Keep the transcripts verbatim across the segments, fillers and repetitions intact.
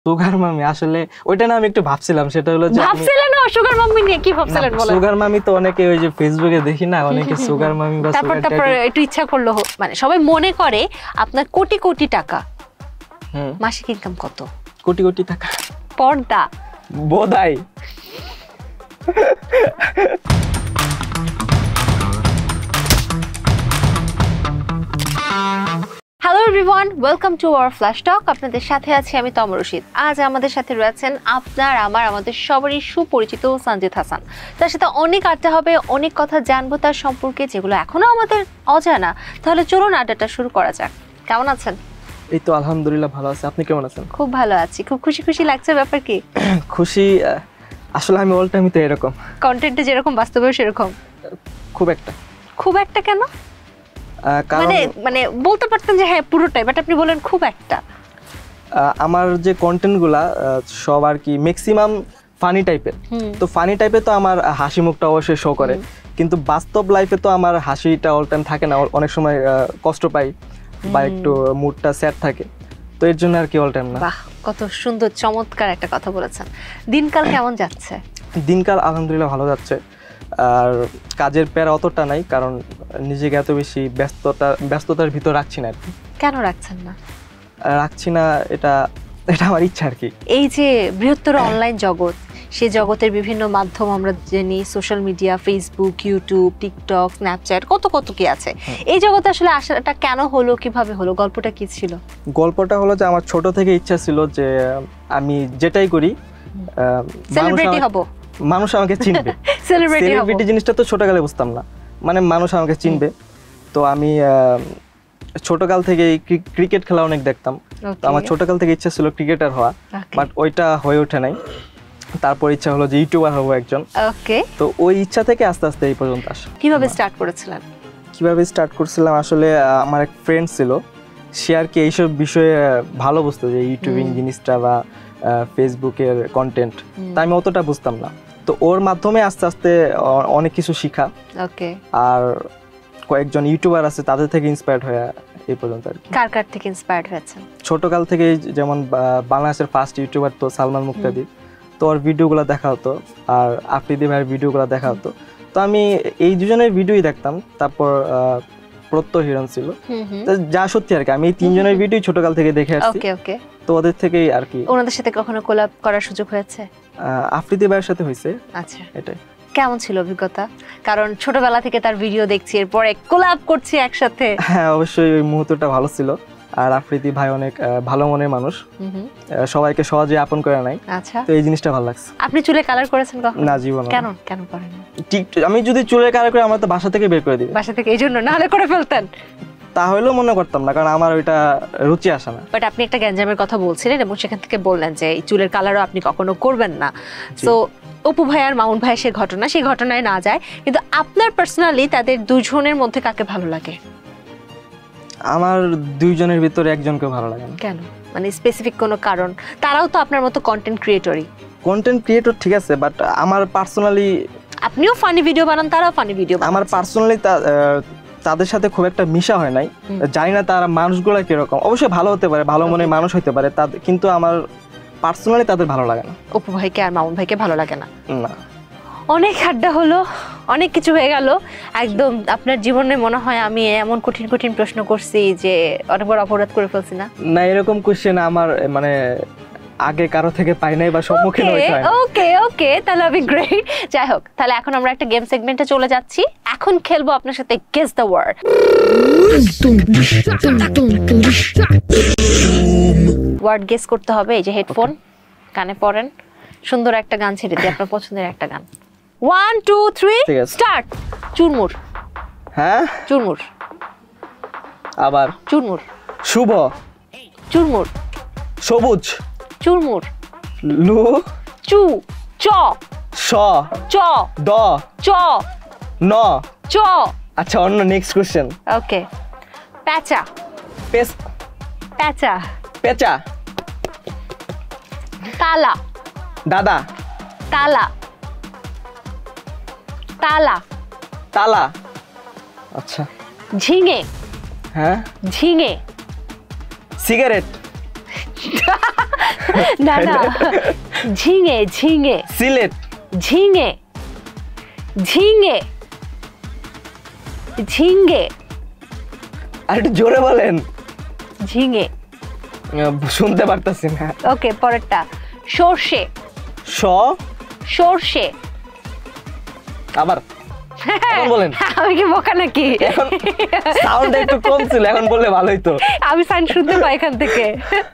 Sugar মামি আসলে ওইটা না আমি একটু ভাবছিলাম, সেটা হলো যে ভাবছিলেন না সুগার মামি নিয়ে কি ভাবছিলেন বলেন? সুগার মামি তো অনেকে ওই যে ফেসবুকে দেখি না, অনেকে সুগার মামি বা তারপর তারপর একটু ইচ্ছা করলো, মানে সবাই মনে করে আপনার কোটি কোটি টাকা, হুম মাসিক ইনকাম কত? কোটি কোটি টাকা পর্দা বোধাই। Hello everyone, welcome to our flash talk. আপনাদের সাথে আছি আমি তমা রশিদ। আজ আমাদের সাথে রয়েছেন আপনার আমার আমাদের সবারই সুপরিচিত সানজিদ হাসান। তার সাথে অনেক আড্ডা হবে, অনেক কথা জানবো তার সম্পর্কে যেগুলো এখনো আমাদের অজানা। তাহলে চলুন আড্ডাটা শুরু করা যাক। কেমন আছেন? এই তো আলহামদুলিল্লাহ ভালো আছি, আপনি কেমন আছেন? খুব ভালো আছি। খুব খুশি খুশি লাগছে, ব্যাপার কি? খুশি আসলে আমি অল টাইমই তো এরকম, কন্টেন্টে যেরকম বাস্তবেও সেরকম। খুব একটা খুব একটা কেন? মানে মানে বলতে পারতেন যে হ্যাঁ পুরোটাই, বাট আপনি বলেন খুব একটা। আমার যে কন্টেন্টগুলা সব আর কি ম্যাক্সিমাম ফানি টাইপের, তো ফানি টাইপে তো আমার হাসি মুখটা অবশ্যই শো করে, কিন্তু বাস্তব লাইফে তো আমার হাসিটা অল টাইম থাকে না, অনেক সময় কষ্ট পাই বা একটু মুডটা স্যাড থাকে, তো এর জন্য আর কি অল টাইম না। বাহ, কত সুন্দর চমৎকার একটা কথা বলেছেন। দিনকাল কেমন যাচ্ছে? দিনকাল আলহামদুলিল্লাহ ভালো যাচ্ছে, আর কাজের প্যারা অতটা নাই, কারণ নিজেকে এত বেশি ব্যস্ততা ব্যস্ততার ভিতর রাখছি না আর কি। কেন রাখছেন না? রাখছি না এটা এটা আমার ইচ্ছা আর কি। এই যে বৃহত্তর অনলাইন জগৎ, সেই জগতের বিভিন্ন মাধ্যম আমরা জানি, social media, Facebook, YouTube, TikTok, Snapchat, কত কত কি আছে। এই জগতে আসলে আসাটা কেন হলো, কিভাবে হলো, গল্পটা কি ছিল? গল্পটা হলো যে আমার ছোট থেকে ইচ্ছা ছিল যে আমি যেটাই করি সেলিব্রিটি হব, মানুষ আমাকে চিনবে। সেলিব্রিটি জিনিসটা তো ছোটকালে বুঝতাম না, মানে মানুষ আমাকে চিনবে। তো আমি ছোটকাল থেকে ক্রিকেট খেলা অনেক দেখতাম, তো আমার ছোটকাল থেকে ইচ্ছা ছিল ক্রিকেটার হওয়া, বাট ওইটা হয়ে ওঠে নাই। তারপর ইচ্ছা হলো যে ইউটিউবার হবো একজন। ওকে, তো ওই ইচ্ছা থেকে আস্তে আস্তে এই পর্যন্ত আসা। কিভাবে স্টার্ট করেছিলেন? কিভাবে স্টার্ট করছিলাম আসলে আমার এক ফ্রেন্ড ছিল, সে আর কি এইসব বিষয়ে ভালো বুঝতো, যে ইউটিউবিং জিনিসটা বা ফেসবুকের কন্টেন্ট, তা আমি অতটা বুঝতাম না। তো ওর মাধ্যমে আস্তে আস্তে অনেক কিছু শিখা। ওকে, আর কয়েকজন ইউটিউবার আছে তাদের থেকে ইন্সপায়ার্ড হয়ে এই পর্যন্ত আর কি। কার কার থেকে ইন্সপায়ার্ড হয়েছেন? ছোটকাল থেকে যেমন বাংলাদেশের ফার্স্ট ইউটিউবার তো সালমান মুক্তাদির, তো ওর ভিডিওগুলো দেখা হতো, আর আফ্রিদি ভাইয়ের ভিডিওগুলো দেখা হতো, তো আমি এই দুজনের ভিডিওই দেখতাম। তারপর প্রত্যয় হিরণ ছিল, যা সত্যি আর কি আমি এই তিনজনের ভিডিও ছোটকাল থেকে দেখে আসছি। ওকে ওকে, তো ওদের থেকেই আর কি। ওনাদের সাথে কখনো কোলাব করার সুযোগ হয়েছে? আফ্রিদি ভাইয়ের সাথে হয়েছে। আচ্ছা, এটাই। কেমন ছিল অভিজ্ঞতা? কারণ ছোটবেলা থেকে তার ভিডিও দেখছি, এরপরে কোলাব করছি একসাথে। হ্যাঁ অবশ্যই, ওই মুহূর্তটা ভালো ছিল। আর আফ্রিদি ভাই অনেক ভালো মনের মানুষ, সবাইকে সহজে আপন করে নাই। আচ্ছা, তো এই জিনিসটা ভালো লাগছে। আপনি চুলে কালার করেছেন কখনো? না, জীবনে। কেন কেন করেন? ঠিক, আমি যদি চুলে কালার করে আমার তো বাসা থেকে বের করে দিবে। বাসা থেকে? এই জন্য না হলে করে ফেলতেন? তাহলেও মনে করতাম না, কারণ আমার ওইটা রুচি আসে না। বাট আপনি একটা গ্যাঞ্জামের কথা বলছিলেন এবং সেখান থেকে বললেন যে এই চুলের কালারও আপনি কখনো করবেন না। সো অপু ভাই আর মামুন ভাই সেই ঘটনা, সেই ঘটনায় না যায়, কিন্তু আপনার পার্সোনালি তাদের দুজনের মধ্যে কাকে ভালো লাগে? আমার দুইজনের ভিতরে একজনকে ভালো লাগে না। কেন? মানে স্পেসিফিক কোনো কারণ? তারাও তো আপনার মতো কন্টেন্ট ক্রিয়েটরই। কন্টেন্ট ক্রিয়েটর ঠিক আছে, বাট আমার পার্সোনালি, আপনিও ফানি ভিডিও বানান, তারাও ফানি ভিডিও বানান, আমার পার্সোনালি তাদের সাথে খুব একটা মিশা হয় নাই, জানি না তারা মানুষগুলো কিরকম। অবশ্যই ভালো হতে পারে, ভালো মনের মানুষ হতে পারে, কিন্তু আমার পার্সোনালি তাদের ভালো লাগে না। অপু ভাইকে আর মামুন ভাইকে ভালো লাগে না? না। অনেক আড্ডা হলো, অনেক কিছু হয়ে গেল একদম। আপনার জীবনে মনে হয় আমি এমন কঠিন কঠিন প্রশ্ন করছি যে অনেকবার অপরাধ করে ফেলছি না? না, এরকম কোশ্চেন আমার মানে আগে কারো থেকে পাই নাই বা সম্মুখীন হইতে হয়। ওকে ওকে, তাহলে আমি গ্রেট। যাই হোক, তাহলে এখন আমরা একটা গেম সেগমেন্টে চলে যাচ্ছি। এখন খেলবো আপনার সাথে guess the word. Word guess করতে হবে। এই যে হেডফোন কানে পরেন, সুন্দর একটা গান ছেড়ে দিই, আপনার পছন্দের একটা গান। One two three start. চুরমুর। হ্যাঁ, চুরমুর। আবার চুরমুর। শুভ। চুরমুর। সবুজ। চুরমুর। লু। চু। চ। স। চ। দ। চ। ন। চ। আচ্ছা, অন্য নেক্সট কোশ্চেন। ওকে। প্যাচা। পেস। প্যাচা। পেচা। তালা। দাদা। তালা। তালা। তালা। আচ্ছা। ঝিঙে। হ্যাঁ। ঝিঙে। সিগারেট। না না ঝিঙে ঝিঙে সিলেট ঝিঙে ঝিঙে ঝিঙ্গে আর একটু জোরে বলেন ঝিঙে শুনতে পারতাছি না ওকে পরেরটা সরষে স সরষে আবার এখন বলেন আমি কি বোকা নাকি এখন সাউন্ড একটু কম ছিল এখন বললে ভালোই তো আমি সাইন শুনতে পাই এখান থেকে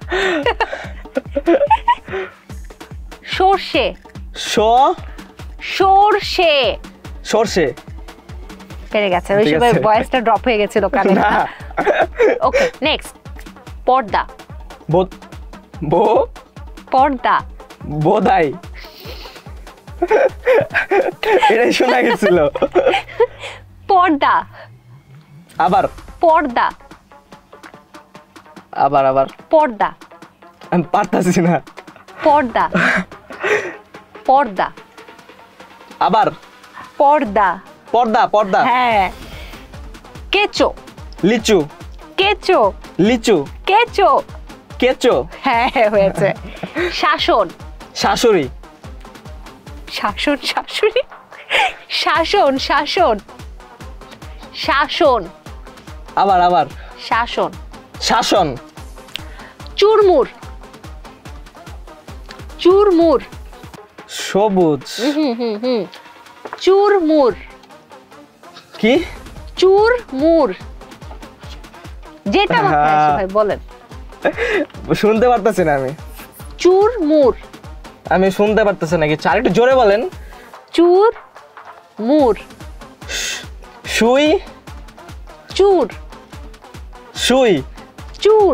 সরষে স সরষে সরষে পেরে গেছে ওই সময় ভয়েসটা ড্রপ হয়ে গেছিল কানে না ওকে নেক্সট পর্দা বো বো পর্দা বোধাই এটাই শোনা গেছিল পর্দা আবার পর্দা আবার আবার পর্দা আমি পারতাছি না পর্দা পর্দা আবার পর্দা পর্দা পর্দা হ্যাঁ কেচো লিচু কেচো লিচু কেচো কেচো হ্যাঁ হয়েছে শাসন শাশুড়ি শাসন শাশুড়ি শাসন শাসন শাসন আবার আবার শাসন শাসন চুরমুর চুরমুর সবুজ হুম হুম হুম চুরমুর কি চুরমুর যেটা মাথায় আসে ভাই বলেন শুনতে পারতেছি না আমি চুরমুর আমি শুনতে পারতেছি না কি চার একটু জোরে বলেন চুর মুর সুই চুর সুই চুর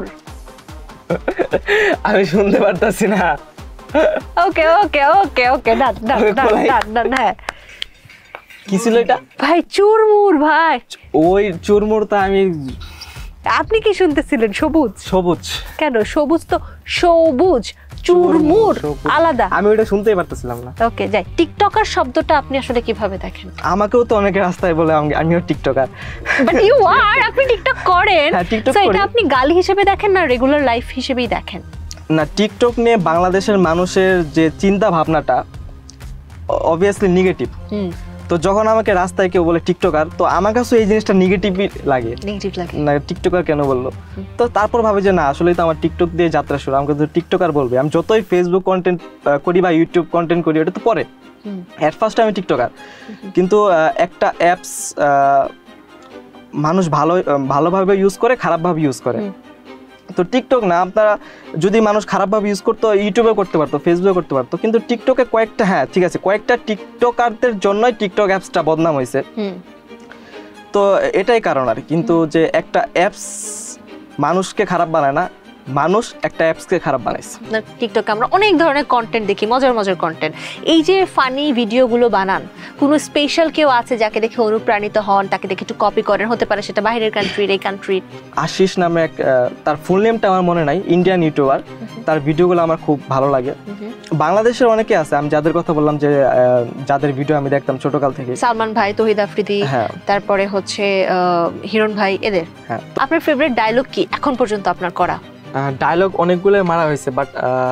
আমি শুনতে পারতেছি না ওকে ওকে ওকে ওকে ডান ডান ডান ডান ডান হ্যাঁ কি ছিল এটা ভাই চুরমুর ভাই ওই চুরমুরটা আমি আপনি কি শুনতেছিলেন সবুজ সবুজ কেন সবুজ তো সবুজ চুরমুর আলাদা আমি ওটা শুনতেই পারতেছিলাম না ওকে যাই টিকটকার শব্দটা আপনি আসলে কিভাবে দেখেন আমাকেও তো অনেকে রাস্তায় বলে আমি- আমিও টিকটকার বাট ইউ আর আপনি টিকটক করেন হ্যাঁ, TikTok So, এটা করি। আপনি গালি হিসেবে দেখেন না রেগুলার লাইফ হিসেবেই দেখেন না টিকটক নিয়ে বাংলাদেশের মানুষের যে চিন্তা ভাবনাটা অবভিয়াসলি নেগেটিভ হুম তো যখন আমাকে রাস্তায় কেউ বলে টিকটকার তো আমার কাছে এই জিনিসটা নেগেটিভই লাগে নেগেটিভ লাগে না টিকটকার কেন বললো তো তারপর ভাবে যে না আসলেই তো আমার টিকটক দিয়ে যাত্রা শুরু আমাকে তো টিকটকার বলবে আমি যতই ফেসবুক কন্টেন্ট করি বা ইউটিউব কন্টেন্ট করি ওটা তো পরে হুম অ্যাট ফার্স্ট আমি টিকটকার কিন্তু আহ, একটা অ্যাপস মানুষ ভালো ভালোভাবে ইউজ করে খারাপভাবে ইউজ করে হুম। তো টিকটক না আপনারা যদি মানুষ খারাপভাবে ইউজ করতো ইউটিউবে করতে পারতো ফেসবুকে করতে পারতো কিন্তু টিকটকে কয়েকটা হ্যাঁ ঠিক আছে কয়েকটা টিকটকারদের জন্যই টিকটক অ্যাপসটা বদনাম হয়েছে হুম তো এটাই কারণ আর কি। কিন্তু যে একটা অ্যাপস মানুষকে খারাপ বানায় না মানুষ একটা অ্যাপসকে খারাপ বানাইছে টিকটকে আমরা অনেক ধরনের কন্টেন্ট দেখি মজার মজার কন্টেন্ট এই যে ফানি ভিডিওগুলো বানান কোনো স্পেশাল কেউ আছে যাকে দেখে অনুপ্রাণিত হন তাকে দেখে একটু কপি করেন হতে পারে সেটা বাইরের কান্ট্রির এই কান্ট্রির আশিস নামে এক আহ, তার ফুল নেমটা আমার মনে নাই ইন্ডিয়ান ইউটিউবার তার ভিডিওগুলো আমার খুব ভালো লাগে বাংলাদেশের অনেকে আছে আমি যাদের কথা বললাম যে আহ, যাদের ভিডিও আমি দেখতাম ছোটকাল থেকে সালমান ভাই তহিদ আফ্রিদি হ্যাঁ। তারপরে হচ্ছে আহ, হিরণ ভাই এদের হ্যাঁ। আপনার ফেভারিট ডায়লগ কি এখন পর্যন্ত আপনার করা ডায়লগ অনেকগুলো মারা হয়েছে বাট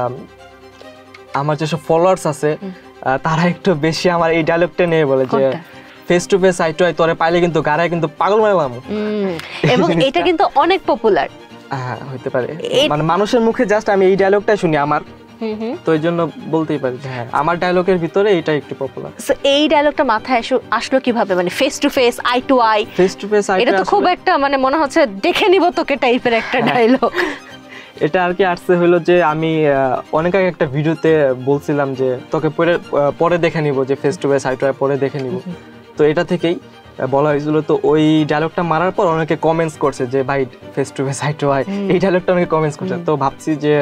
আমার যেসব ফলোয়ার্স আছে আহ, তারা একটু বেশি আমার এই ডায়লগটা নিয়ে বলে যে কোনটা? Face to face eye to eye তোরে পাইলে কিন্তু গাড়ায় কিন্তু পাগল মারলাম উম, এবং এটা কিন্তু অনেক পপুলার হ্যাঁ হইতে পারে এই- মানে মানুষের মুখে জাস্ট আমি এই ডায়লগটাই শুনি আমার তো এই জন্য বলতেই পারি যে হ্যাঁ আমার ডায়লগের ভিতরে এটা একটু পপুলার এই ডায়লগটা মাথায় আসো- আসলো কিভাবে মানে face to face eye to eye face to face eye এটা তো খুব একটা মানে মনে হচ্ছে দেখে নিব তোকে টাইপের একটা ডায়লগ এটা আর কি আসছে হলো যে আমি আহ, অনেক আগে একটা ভিডিওতে বলছিলাম যে তোকে পরে আহ, পরে দেখে নিব যে face to face eye to eye পরে দেখে নিব তো এটা থেকেই আহ, বলা হয়েছিল তো ওই ডায়লগটা মারার পর অনেকে কমেন্টস করছে যে ভাই face to face eye to eye এই ডায়লগটা অনেকে কমেন্টস করছে তো ভাবছি যে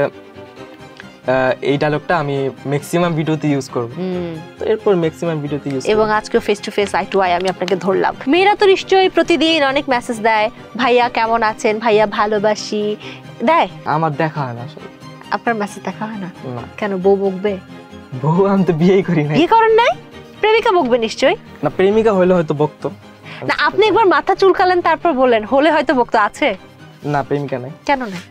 আহ, এই ডায়লগটা আমি ম্যাক্সিমাম ভিডিওতে ইউজ করব তো এরপর ম্যাক্সিমাম ভিডিওতে ইউজ এবং আজকে face to face eye to eye আমি আপনাকে ধরলাম মেয়েরা তো নিশ্চয়ই প্রতিদিন অনেক মেসেজ দেয় ভাইয়া কেমন আছেন ভাইয়া ভালোবাসি দেয় আমার দেখা হয় না আসলে আপনার মেসেজ দেখা হয় না না কেন বউ বকবে বহু আমি তো বিয়েই করি না বিয়ে করেন নাই প্রেমিকা বকবে নিশ্চয়ই না প্রেমিকা হইলে হয়তো বকতো না আপনি একবার মাথা চুলকালেন তারপর বললেন হলে হয়তো বকতো আছে না প্রেমিকা নাই কেন নাই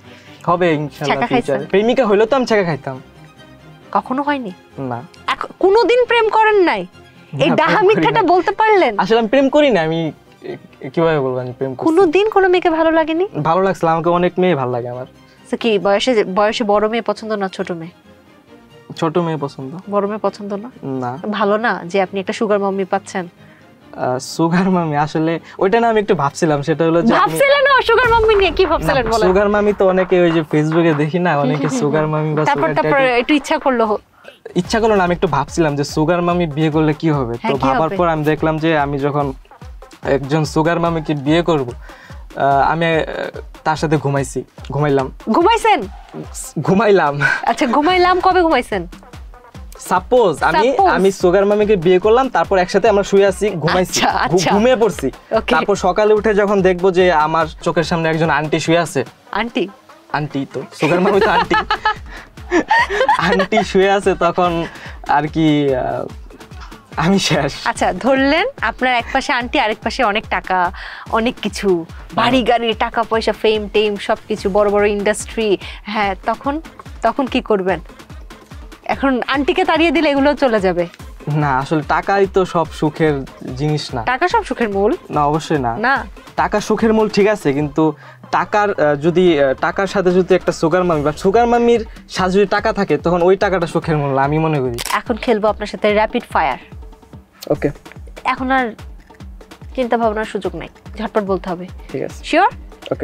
হবে ইনশাআল্লাহ ফিউচারে। প্রেমিকা হইলো তো আমি ছেঁকা খাইতাম। কখনো হয়নি? না। কোনোদিন প্রেম করেন নাই? এই ডাহা মিথ্যাটা বলতে পারলেন? আসলে আমি প্রেম করি না, আমি কিভাবে বলবো আমি প্রেম করি? কোনোদিন কোনো মেয়েকে ভালো লাগেনি? ভালো লাগছিল, আমাকে অনেক মেয়ে ভালো লাগে আমার। তো কি বয়সে বয়সে বড় মেয়ে পছন্দ না ছোট মেয়ে? ছোট মেয়ে পছন্দ। বড় মেয়ে পছন্দ না? না। ভালো না যে আপনি একটা সুগার মাম্মি পাচ্ছেন? সুগার মামি আসলে ওইটা না আমি একটু ভাবছিলাম, সেটা হলো যে ভাবছিলেন না সুগার মাম্মি নিয়ে? কি ভাবছিলেন বলেন? সুগার মামি তো অনেকে ওই যে ফেসবুকে দেখি না, অনেকে সুগার মামি বা তারপর তারপর একটু ইচ্ছা করলো ইচ্ছা করলো না আমি একটু ভাবছিলাম যে সুগার মামি বিয়ে করলে কি হবে। তো ভাবার পর আমি দেখলাম যে আমি যখন একজন সুগার মামিকে বিয়ে করব আমি তার সাথে ঘুমাইছি ঘুমাইলাম। ঘুমাইছেন? ঘুমাইলাম। আচ্ছা ঘুমাইলাম, কবে ঘুমাইছেন? সাপোজ আমি আমি সুগার মামিকে বিয়ে করলাম, তারপর একসাথে আমরা শুয়ে আছি, ঘুমাইছি, ঘুমিয়ে পড়ছি। তারপর সকালে উঠে যখন দেখবো যে আমার চোখের সামনে একজন আন্টি শুয়ে আছে। আন্টি? আন্টি তো সুগার মামি তো আন্টি। আন্টি শুয়ে আছে, তখন আর কি আমি শেষ। আচ্ছা ধরলেন আপনার এক পাশে আন্টি, আরেক পাশে অনেক টাকা, অনেক কিছু, বাড়ি গাড়ি, টাকা পয়সা, ফেম টেম সবকিছু, বড় বড় ইন্ডাস্ট্রি। হ্যাঁ তখন তখন কি করবেন? এখন আন্টিকে তাড়িয়ে দিলে এগুলো চলে যাবে? না আসলে টাকাই তো সব সুখের জিনিস না। টাকা সব সুখের মূল না? অবশ্যই না। না, টাকা সুখের মূল ঠিক আছে, কিন্তু টাকার যদি টাকার সাথে যদি একটা সুগার মামি বা সুগার মামির সাথে যদি টাকা থাকে তখন ওই টাকাটা সুখের মূল আমি মনে করি। এখন খেলবো আপনার সাথে র্যাপিড ফায়ার। ওকে। এখন আর চিন্তা ভাবনার সুযোগ নাই, ঝটপট বলতে হবে। ঠিক আছে। শিওর? ওকে।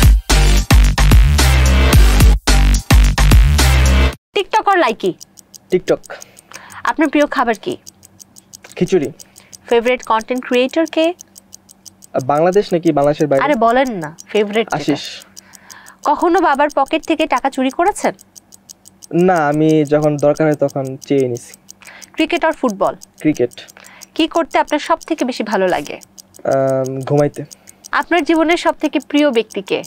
টিকটক আর লাইকি? টিকটক। আপনার প্রিয় খাবার কি? খিচুড়ি। ফেভারিট কন্টেন্ট ক্রিয়েটর কে? বাংলাদেশ নাকি বাংলাদেশের বাইরে? আরে বলেন না ফেভারিট। আশিস। কখনো বাবার পকেট থেকে টাকা চুরি করেছেন? না, আমি যখন দরকার হয় তখন চেয়ে নিছি। ক্রিকেট আর ফুটবল? ক্রিকেট। কি করতে আপনার সব থেকে বেশি ভালো লাগে? ঘুমাইতে। আপনার জীবনের সব থেকে প্রিয় ব্যক্তি কে?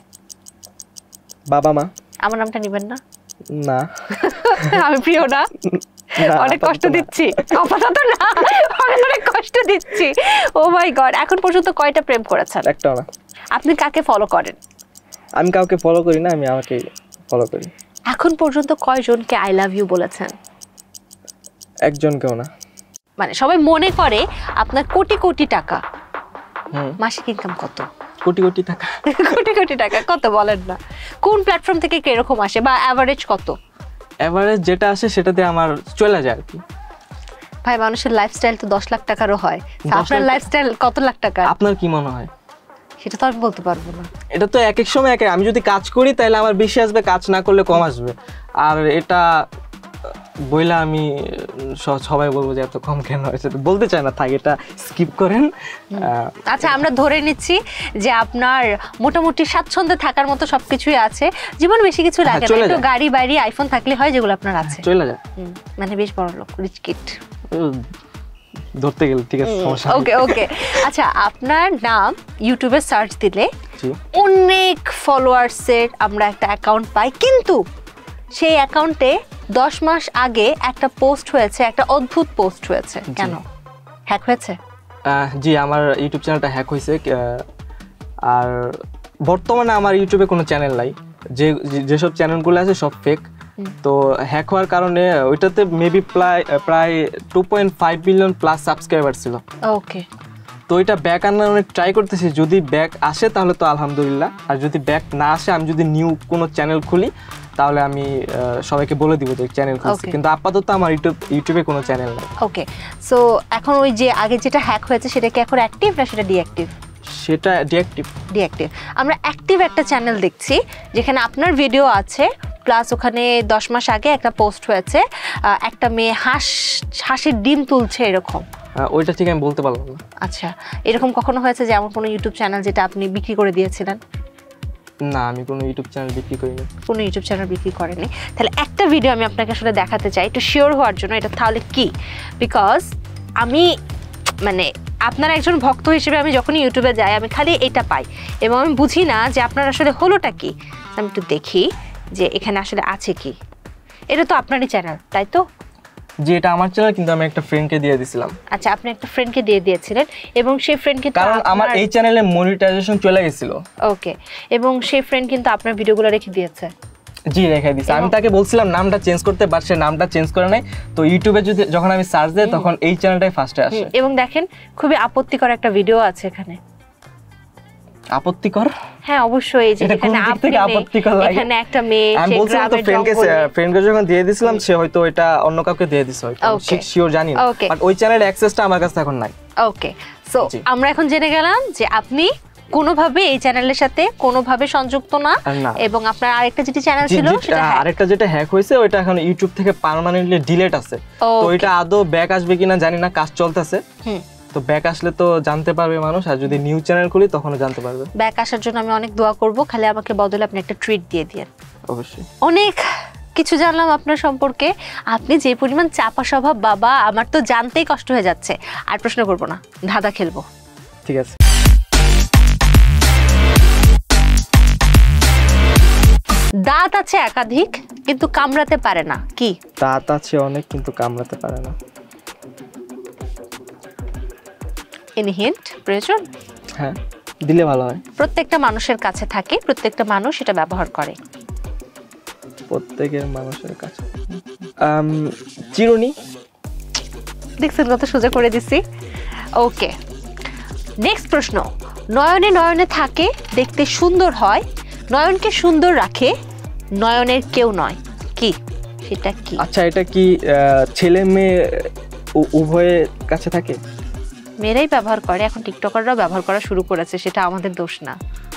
বাবা মা। আমার নামটা নেবেন না? না। আমি প্রিয় না? অনেক কষ্ট দিচ্ছি? আপাতত না, অনেক কষ্ট দিচ্ছি। Oh my God. এখন পর্যন্ত কয়টা প্রেম করেছেন? একটাও না। আপনি কাকে ফলো করেন? আমি কাউকে ফলো করি না, আমি আমাকে ফলো করি। এখন পর্যন্ত কয়জনকে আই লাভ ইউ বলেছেন? একজনকেও না। মানে সবাই মনে করে আপনার কোটি কোটি টাকা, মাসিক ইনকাম কত? কোটি কোটি টাকা। কোটি কোটি টাকা কত বলেন না? কোন প্ল্যাটফর্ম থেকে কিরকম আসে বা এভারেজ কত? এভারেজ যেটা আসে সেটাতে আমার চলে যায় আর কি। ভাই মানুষের লাইফস্টাইল তো দশ লাখ টাকারও হয়, আপনার লাইফস্টাইল কত লাখ টাকা? আপনার কি মনে হয়? সেটা তো আমি বলতে পারবো না। এটা তো এক এক সময় এক, আমি যদি কাজ করি তাহলে আমার বেশি আসবে, কাজ না করলে কম আসবে। আর এটা বইলা আমি সবাই বলবো যে এত কম কেন হয়েছে, বলতে চাই না, থাক এটা স্কিপ করেন। আচ্ছা আমরা ধরে নিচ্ছি যে আপনার মোটামুটি স্বাচ্ছন্দ্যে থাকার মতো সবকিছুই আছে, জীবন বেশি কিছু লাগে না, একটু গাড়ি বাড়ি আইফোন থাকলে হয়, যেগুলো আপনার আছে চলে যায়। মানে বেশ বড় লোক, রিচ কিড ধরতে গেলে ঠিক আছে, সমস্যা নেই। ওকে ওকে। আচ্ছা আপনার নাম ইউটিউবে সার্চ দিলে অনেক ফলোয়ার্সের আমরা একটা অ্যাকাউন্ট পাই, কিন্তু সেই অ্যাকাউন্টে দশ মাস আগে একটা পোস্ট হয়েছে, একটা অদ্ভুত পোস্ট হয়েছে, কেন? হ্যাক হয়েছে? জি, আমার ইউটিউব চ্যানেলটা হ্যাক হয়েছে। আর বর্তমানে আমার ইউটিউবে কোনো চ্যানেল নাই, যে যেসব চ্যানেলগুলো আছে সব ফেক। তো হ্যাক হওয়ার কারণে ওইটাতে মেবি প্রায় প্রায় two point five million plus subscriber ছিল। ওকে। তো এটা ব্যাক আনার অনেক ট্রাই করতেছি, যদি ব্যাক আসে তাহলে তো আলহামদুলিল্লাহ, আর যদি ব্যাক না আসে আমি যদি নিউ কোনো চ্যানেল খুলি তাহলে আমি সবাইকে বলে দিব যে চ্যানেল খুলছি, কিন্তু আপাতত আমার ইউটিউব ইউটিউবে কোনো চ্যানেল নেই। ওকে। সো এখন ওই যে আগে যেটা হ্যাক হয়েছে সেটা কি এখন অ্যাক্টিভ না সেটা ডিঅ্যাক্টিভ? সেটা ডিঅ্যাক্টিভ। ডিঅ্যাক্টিভ। আমরা অ্যাক্টিভ একটা চ্যানেল দেখছি যেখানে আপনার ভিডিও আছে, প্লাস ওখানে দশ মাস আগে একটা পোস্ট হয়েছে, একটা মেয়ে হাঁস হাঁসের ডিম তুলছে এরকম। ওইটা ঠিক আমি বলতে পারলাম না। আচ্ছা, এরকম কখনো হয়েছে যে এমন কোনো ইউটিউব চ্যানেল যেটা আপনি বিক্রি করে দিয়েছিলেন? না, আমি কোনো ইউটিউব চ্যানেল বিক্রি করিনি। কোনো ইউটিউব চ্যানেল বিক্রি করেনি? তাহলে একটা ভিডিও আমি আপনাকে আসলে দেখাতে চাই, একটু শিওর হওয়ার জন্য এটা তাহলে কি, বিকজ আমি মানে আপনার একজন ভক্ত হিসেবে আমি যখনই ইউটিউবে যাই আমি খালি এটা পাই এবং আমি বুঝি না যে আপনার আসলে হলোটা কি। আমি একটু দেখি যে এখানে আসলে আছে কি। এটা তো আপনারই চ্যানেল, তাই তো? জি, এটা আমার চ্যানেল, কিন্তু আমি একটা ফ্রেন্ডকে দিয়ে দিয়েছিলাম। আচ্ছা, আপনি একটা ফ্রেন্ডকে দিয়ে দিয়েছিলেন এবং সেই ফ্রেন্ডকে, কারণ আমার এই চ্যানেলে মনিটাইজেশন চলে গেছিল। ওকে, এবং সেই ফ্রেন্ড কিন্তু আপনার ভিডিওগুলো রেখে দিয়েছে। জি রেখে দিছি। আমি তাকে বলছিলাম নামটা চেঞ্জ করতে, বাট সে নামটা চেঞ্জ করে নাই। তো ইউটিউবে যদি যখন আমি সার্চ দেই তখন এই চ্যানেলটাই ফার্স্টে আসে। এবং দেখেন খুবই আপত্তিকর একটা ভিডিও আছে এখানে। আপত্তিকর? হ্যাঁ অবশ্যই, এই যে এখানে আপনি আপত্তিকর লাগে। এখানে একটা মেয়ে আমি বলছিলাম তো ফ্রেন্ডকে ফ্রেন্ডকে যখন দিয়ে দিছিলাম সে হয়তো এটা অন্য কাউকে দিয়ে দিছে হয়তো, ঠিক শিওর জানি না। বাট ওই চ্যানেলের অ্যাক্সেসটা আমার কাছে এখন নাই। ওকে, সো আমরা এখন জেনে গেলাম যে আপনি কোনোভাবে এই চ্যানেলের সাথে কোনোভাবে সংযুক্ত না, এবং আপনার আরেকটা যেটা চ্যানেল ছিল সেটা আরেকটা যেটা হ্যাক হয়েছে ওইটা এখন ইউটিউব থেকে পার্মানেন্টলি ডিলিট আছে। তো এটা আদৌ ব্যাক আসবে কিনা জানি না, কাজ চলতেছে। তো ব্যাক আসলে তো জানতে পারবে মানুষ, আর যদি নিউ চ্যানেল খুলি তখনও জানতে পারবে। ব্যাক আসার জন্য আমি অনেক দোয়া করব, খালি আমাকে বদলে আপনি একটা ট্রিট দিয়ে দিয়েন। অবশ্যই। অনেক কিছু জানলাম আপনার সম্পর্কে। আপনি যে পরিমাণ চাপা স্বভাব বাবা, আমার তো জানতেই কষ্ট হয়ে যাচ্ছে। আর প্রশ্ন করব না, ধাঁধা খেলবো। ঠিক আছে। দাঁত আছে একাধিক কিন্তু কামড়াতে পারে না, কি? দাঁত আছে অনেক কিন্তু কামড়াতে পারে না। এনি হিন্ট প্রয়োজন? হ্যাঁ দিলে ভালো হয়। প্রত্যেকটা মানুষের কাছে থাকে, প্রত্যেকটা মানুষ এটা ব্যবহার করে। প্রত্যেকের মানুষের কাছে। আম চিরুনি। দেখছেন কত সোজা করে দিছি। ওকে, নেক্সট প্রশ্ন। নয়নে নয়নে থাকে, দেখতে সুন্দর হয়, নয়নকে সুন্দর রাখে, নয়নের কেউ নয়, কি? সেটা কি? আচ্ছা এটা কি ছেলে মেয়ে উভয়ের কাছে থাকে? মেয়েরাই ব্যবহার করে, এখন টিকটকাররাও ব্যবহার করা শুরু করেছে, সেটা আমাদের দোষ না।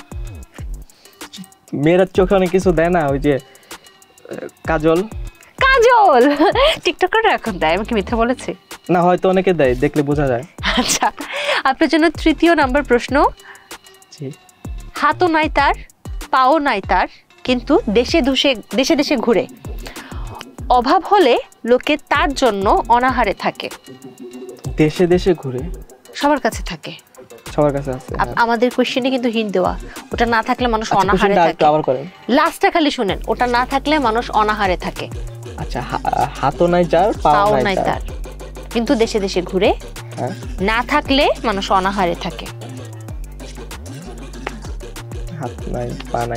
মেয়েরা চোখে অনেক কিছু দেয় না, ওই যে কাজল। কাজল টিকটকাররা এখন দেয়, আমি কি মিথ্যা বলেছি? না হয়তো অনেকে দেয়, দেখলে বোঝা যায়। আচ্ছা, আপনার জন্য তৃতীয় নাম্বার প্রশ্ন। জি। হাতও নাই তার, পাও নাই তার, কিন্তু দেশে দেশে দেশে দেশে ঘুরে, অভাব হলে লোকে তার জন্য অনাহারে থাকে। দেশে দেশে ঘুরে সবার কাছে থাকে, সবার কাছে আছে। আমাদের কোশ্চেনে কিন্তু হিন্ট দেওয়া, ওটা না থাকলে মানুষ অনাহারে থাকে। আবার করেন, লাস্টটা খালি শুনেন, ওটা না থাকলে মানুষ অনাহারে থাকে। আচ্ছা, হাতও নাই যার, পাও নাই তার, কিন্তু দেশে দেশে ঘুরে, না থাকলে মানুষ অনাহারে থাকে। হাত নাই, পা নাই,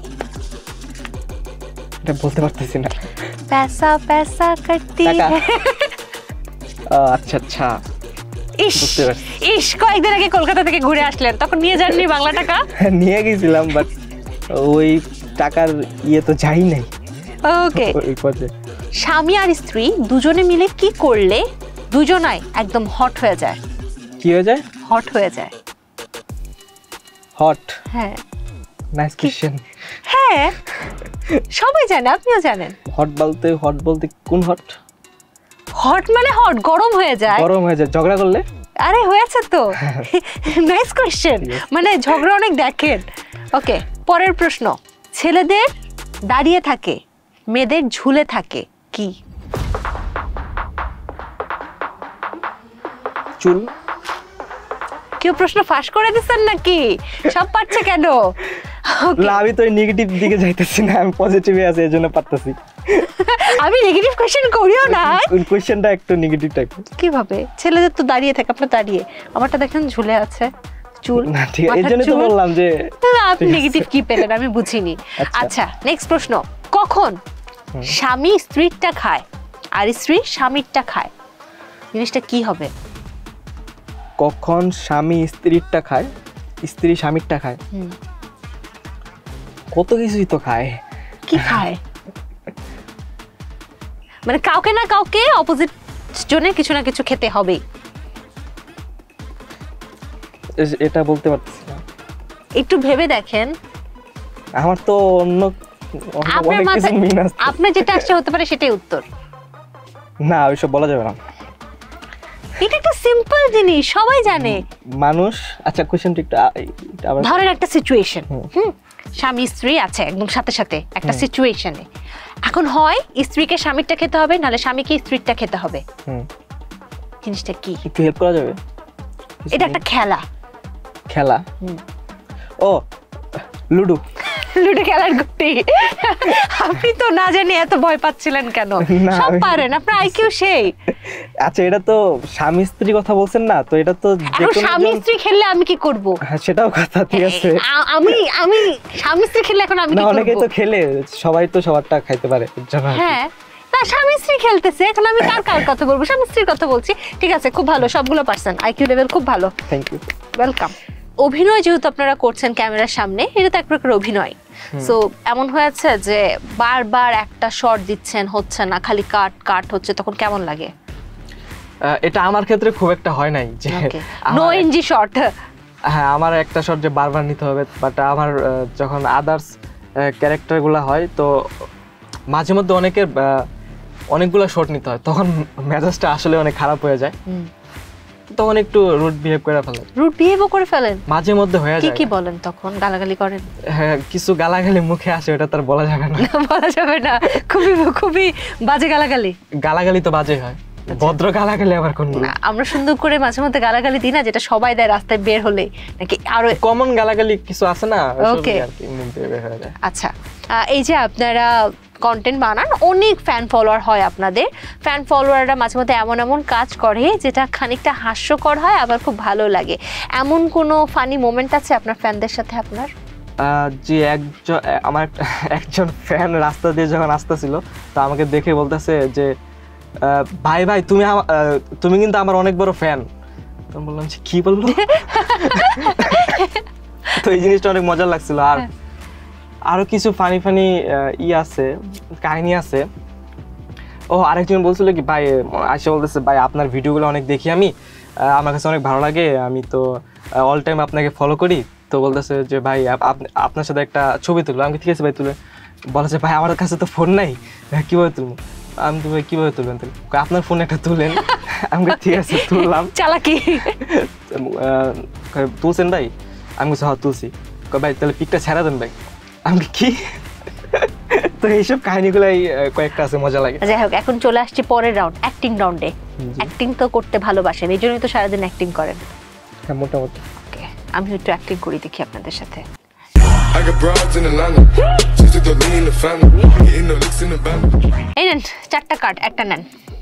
এটা বলতে পারতেছি না। पैसा पैसा करती है। আচ্ছা আচ্ছা, ইস ইস কয়েকদিন আগে কলকাতা থেকে ঘুরে আসলেন, তখন নিয়ে যাননি বাংলা টাকা? নিয়ে গেছিলাম, বাট ওই টাকার ইয়ে তো যাই নাই। ওকে, স্বামী আর স্ত্রী দুজনে মিলে কি করলে দুজনাই একদম হট হয়ে যায়? কি হয়ে যায়? হট হয়ে যায়। হট? হ্যাঁ। Nice question. হ্যাঁ সবাই জানে, আপনিও জানেন। হট বলতে হট বলতে কোন হট? হট মানে হট, গরম হয়ে যায়। গরম হয়ে যায় ঝগড়া করলে? আরে হয়েছে তো। নাইস কোশ্চেন, মানে ঝগড়া অনেক দেখেন। ওকে, পরের প্রশ্ন। ছেলেদের দাঁড়িয়ে থাকে, মেয়েদের ঝুলে থাকে, কি? চুল। কেউ প্রশ্ন ফাঁস করে দিচ্ছেন নাকি? সব পারছে কেন? না আমি তো নেগেটিভ দিকে যাইতেছি না, আমি পজিটিভে আছি, এজন্য পারতেছি। আমি নেগেটিভ কোশ্চেন করিও না, কোন কোশ্চেনটা একটু নেগেটিভ টাইপ। কিভাবে? ছেলেদের তো দাঁড়িয়ে থাকে, আপনার দাঁড়িয়ে, আমারটা দেখেন ঝুলে আছে চুল। না ঠিক আছে, এজন্য তো বললাম যে আপনি নেগেটিভ কি পেলেন আমি বুঝিনি। আচ্ছা নেক্সট প্রশ্ন। কখন স্বামী স্ত্রীরটা খায় আর স্ত্রী স্বামীরটা খায়, জিনিসটা কি হবে? কখন স্বামী স্ত্রীরটা খায়, স্ত্রী স্বামীরটা খায়? কত কিছুই তো খায়। কি খায়? মানে কাউকে না কাউকে, অপোজিট জনের কিছু না কিছু খেতে হবে। এটা বলতে পারতেছি না, একটু ভেবে দেখেন। আমার তো অন্য আপনার মাথায় আপনার যেটা আসছে হতে পারে সেটাই উত্তর। না ওইসব বলা যাবে না, এটা একটা সিম্পল জিনিস, সবাই জানে মানুষ। আচ্ছা কোশ্চেনটা একটু আবার ধরেন, একটা সিচুয়েশন, হুম স্বামী স্ত্রী আছে একদম সাথে সাথে একটা সিচুয়েশনে, এখন হয় স্ত্রীকে স্বামীরটা খেতে হবে, নাহলে স্বামীকে স্ত্রীরটা খেতে হবে। জিনিসটা কি? একটু হেল্প করা যাবে? এটা একটা খেলা। খেলা? ও লুডো। লুডো খেলার গুটি। আপনি তো না জানি এত ভয় পাচ্ছিলেন কেন? সব পারেন, আপনার আইকিউ সেই। আচ্ছা এটা তো স্বামী স্ত্রী কথা বলছেন না, তো এটা তো যে কোনো স্বামী স্ত্রী খেললে আমি কি করব? হ্যাঁ সেটাও কথা, ঠিক আছে। আমি আমি স্বামী স্ত্রী খেললে এখন আমি কি করব? অনেকেই তো খেলে, সবাই তো সবারটা খাইতে পারে। হ্যাঁ না, স্বামী স্ত্রী খেলতেছে, এখন আমি কার কার কথা বলবো? স্বামী স্ত্রীর কথা বলছি। ঠিক আছে, খুব ভালো, সবগুলো পারসন, আইকিউ লেভেল খুব ভালো। Thank you. ওয়েলকাম। অভিনয় যেহেতু আপনারা করছেন ক্যামেরার সামনে, এটা তো এক প্রকার অভিনয়। সো এমন হয়েছে যে বারবার একটা শট দিচ্ছেন, হচ্ছে না, খালি কাট কাট হচ্ছে, তখন কেমন লাগে? এটা আমার ক্ষেত্রে খুব একটা হয় নাই যে নো এনজি শট। হ্যাঁ আমার একটা শট যে বারবার নিতে হবে, বাট আমার যখন আদার্স ক্যারেক্টারগুলো হয় তো মাঝে মধ্যে অনেকের অনেকগুলো শট নিতে হয়, তখন মেজাজটা আসলে অনেক খারাপ হয়ে যায়, তখন একটু রুড বিহেভ করে ফেলেন। রুড বিহেভও করে ফেলেন মাঝে মধ্যে হয়ে যায়। কি কি বলেন তখন? গালাগালি করেন? হ্যাঁ কিছু গালাগালি মুখে আসে, ওটা তার বলা যাবে না। বলা যাবে না, খুবই খুবই বাজে গালাগালি। গালাগালি তো বাজে হয়, ভদ্র গালাগালি আবার কোন না? আমরা সুন্দর করে মাঝে মধ্যে গালাগালি দিই না, যেটা সবাই দেয় রাস্তায় বের হলে, নাকি আরো কমন গালাগালি কিছু আছে না? ওকে হয়ে যায়। আচ্ছা, এই যে আপনারা কন্টেন্ট বানান, অনেক ফ্যান ফলোয়ার হয় আপনাদের, ফ্যান ফলোয়াররা মাঝে মধ্যে এমন এমন কাজ করে যেটা খানিকটা হাস্যকর হয়, আবার খুব ভালো লাগে। এমন কোনো ফানি মোমেন্ট আছে আপনার ফ্যানদের সাথে আপনার? যে একজন আমার একজন ফ্যান রাস্তা দিয়ে যখন আসতেছিল, তো আমাকে দেখে বলতেছে যে ভাই ভাই তুমি তুমি কিন্তু আমার অনেক বড় ফ্যান। তো বললাম যে কি বললো? তো এই জিনিসটা অনেক মজা লাগছিল। আর আরো কিছু ফানি ফানি ই আছে, কাহিনী আছে। ও আরেকজন বলছিল কি ভাই, আসে বলতেছে ভাই আপনার ভিডিওগুলো অনেক দেখি আমি, আমার কাছে অনেক ভালো লাগে, আমি তো অল টাইম আপনাকে ফলো করি। তো বলতেছে যে ভাই আপনার সাথে একটা ছবি তুলবো। আমি ঠিক আছে ভাই তুলে। বলেছে ভাই আমার কাছে তো ফোন নাই, কীভাবে তুলবো? আমি তো ভাই কীভাবে তুলবেন? তাহলে আপনার ফোন একটা তুলেন। আমি ঠিক আছে তুললাম। চালাকি তুলছেন ভাই? আমি বলছি হ্যাঁ তুলছি। ভাই তাহলে পিকটা ছেড়া দেন ভাই। আমি কি তো এইসব কাহিনীগুলাই কয়েকটা আছে, মজা লাগে। যাই হোক, এখন চলে আসছি পরের রাউন্ড, অ্যাক্টিং রাউন্ডে। অ্যাক্টিং তো করতে ভালোবাসেন, এই জন্যই তো সারাদিন অ্যাক্টিং করেন। হ্যাঁ মোটামুটি। ওকে, আমি একটু অ্যাক্টিং করি দেখি আপনাদের সাথে। এই নেন চারটা কার্ড, একটা নেন।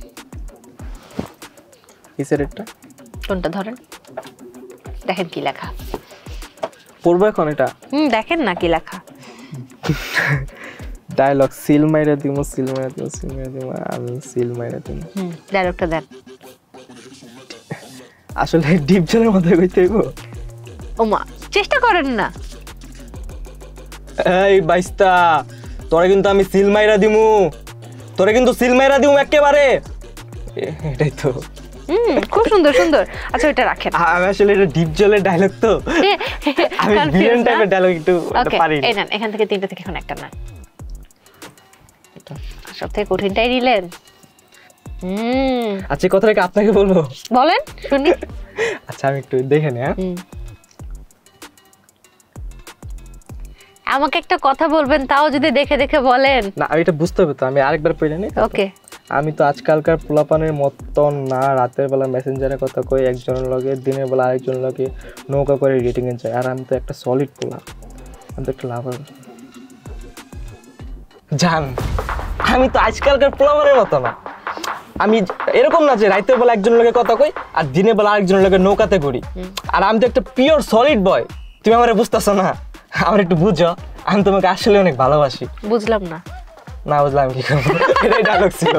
কিসের এটা? কোনটা ধরেন, দেখেন কি লেখা। পড়বো এখন এটা? হুম দেখেন না কি লেখা। ডায়লগ সিল মাইরা দিমু, সিল মাইরা দিমু, সিল মাইরা দিমু, আমি সিল মাইরা দিমু। হুম ডায়লগটা দেন। আসলে ডিপ জলের মধ্যে কইতে হইব? ওমা চেষ্টা করেন না। এই বাইস্তা, তোরে কিন্তু আমি সিল মাইরা দিমু, তোরে কিন্তু সিল মাইরা দিমু একেবারে। এটাই তো। হুম খুব সুন্দর সুন্দর। আচ্ছা এটা রাখেন। আমি আসলে এটা ডিপ জলের ডায়লগ তো, আমি ভিলেন টাইপের ডায়লগ একটু পারি। এই নেন, এখান থেকে তিনটা থেকে এখন একটা না। সবথেকে কঠিনটাই নিলেন। হুম আচ্ছা কথাটা কি আপনাকে বলবো? বলেন শুনি। আচ্ছা আমি একটু দেখে নি। হ্যাঁ আমাকে একটা কথা বলবেন, তাও যদি দেখে দেখে বলেন। না আমি এটা বুঝতে হবে তো, আমি আরেকবার পড়ে নি। ওকে। আমি তো আজকালকার পোলাপানের মতন না, রাতের বেলা মেসেঞ্জারে কথা কই একজনের লগে, দিনের বেলা আরেকজনের লগে নৌকা করে রেটিং এ যায়। আর আমি তো একটা সলিড পোলা, আমি তো একটা লাভার। জান আমি তো আজকালকার পোলাপানের মতো না, আমি এরকম না যে রাতের বেলা একজনের লগে কথা কই আর দিনের বেলা আরেকজনের লগে নৌকাতে করি। আর আমি তো একটা পিওর সলিড বয়, তুমি আমারে বুঝতেছো না? আমার একটু বুঝো, আমি তোমাকে আসলে অনেক ভালোবাসি। বুঝলাম না। না বুঝলাম কি করবো, এটাই ডায়লগ ছিল।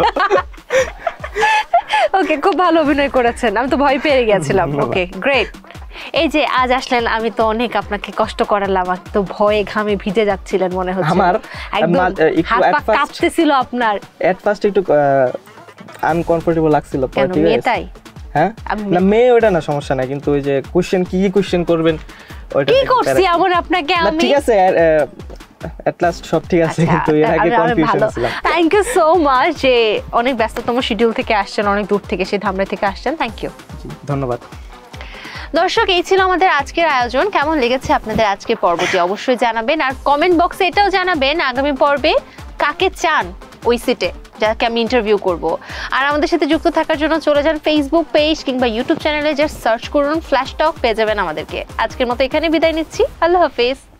ওকে খুব ভালো অভিনয় করেছেন, আমি তো ভয় পেয়ে গেছিলাম। Okay great. এই যে আজ আসলেন, আমি তো অনেক আপনাকে কষ্ট করালাম, তো ভয়ে ঘামে ভিজে যাচ্ছিলেন মনে হচ্ছে। আমার একদম হাত পা কাঁপতেছিল আপনার। এট ফার্স্ট একটু আনকমফোর্টেবল লাগছিল। কেন মেয়েটাই? হ্যাঁ না মেয়ে ওটা না, সমস্যা নাই, কিন্তু ওই যে কোশ্চেন কি কি কোশ্চেন করবেন ওইটা কি করছি এমন আপনাকে আমি? ঠিক আছে এট লাস্ট সব ঠিক আছে, কিন্তু এর আগে কনফিউশন ছিল। থ্যাংক ইউ সো মাচ যে অনেক ব্যস্ততম শিডিউল থেকে আসছেন, অনেক দূর থেকে, সেই ধামরা থেকে আসছেন। থ্যাংক ইউ, ধন্যবাদ। দর্শক এই ছিল আমাদের আজকের আয়োজন। কেমন লেগেছে আপনাদের আজকের পর্বটি অবশ্যই জানাবেন, আর কমেন্ট বক্সে এটাও জানাবেন আগামী পর্বে কাকে চান ওই সিটে যাকে আমি ইন্টারভিউ করব। আর আমাদের সাথে যুক্ত থাকার জন্য চলে যান ফেসবুক পেজ কিংবা ইউটিউব চ্যানেলে, জাস্ট সার্চ করুন ফ্ল্যাশ টক, পেয়ে যাবেন আমাদেরকে। আজকের মতো এখানে বিদায় নিচ্ছি, আল্লাহ হাফেজ।